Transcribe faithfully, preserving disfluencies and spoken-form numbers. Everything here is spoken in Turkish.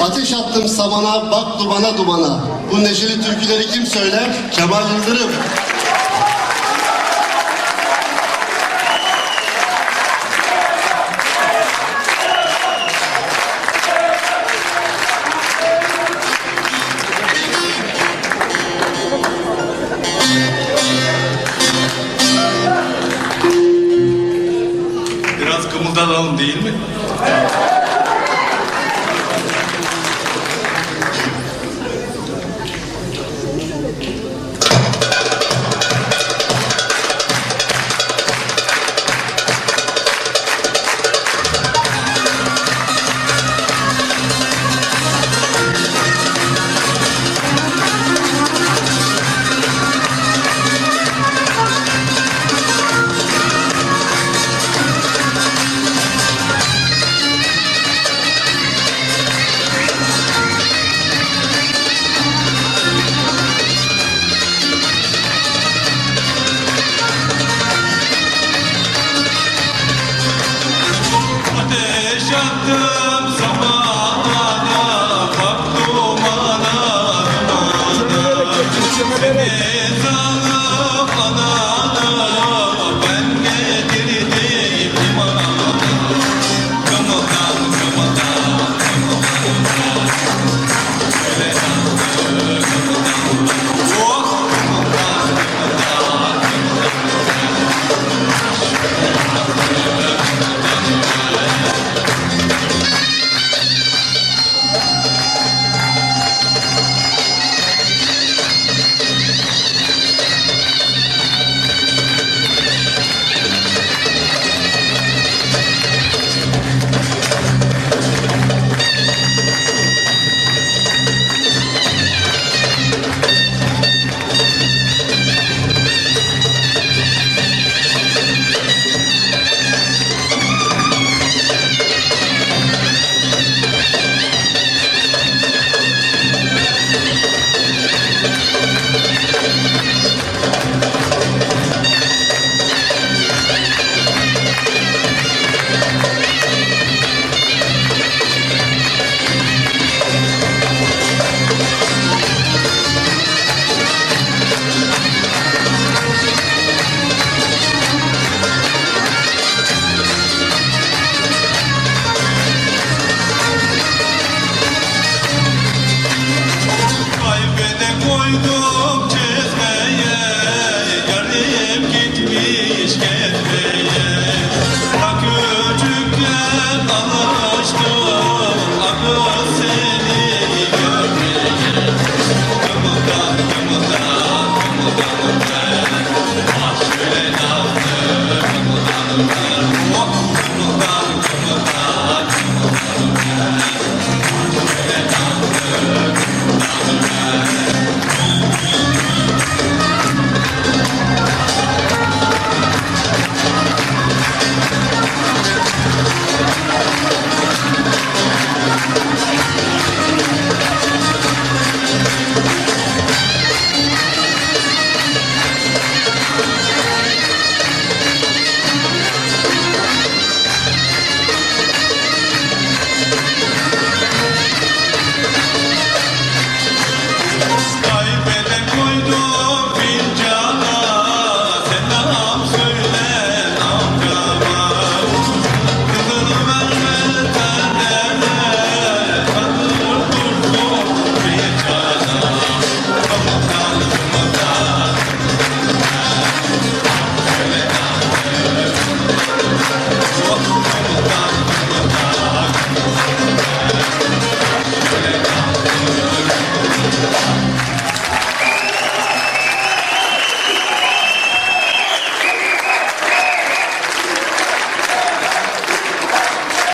Ateş attım samana, bak dumana dumana. Bu neşeli türküleri kim söyler? Kemal Yıldırım. Biraz kımıldanalım değil mi? Ateş attım zamana, bak dumana dumana. Deniz alıp anana, ben getirdim limana. Kımıldan kımıldan kımıldan, öyle yandı kımıldan. Oh kımıldan kımıldan koydum çizmeye, yarım gitmiş gezmeye. Ta küçükken alıştım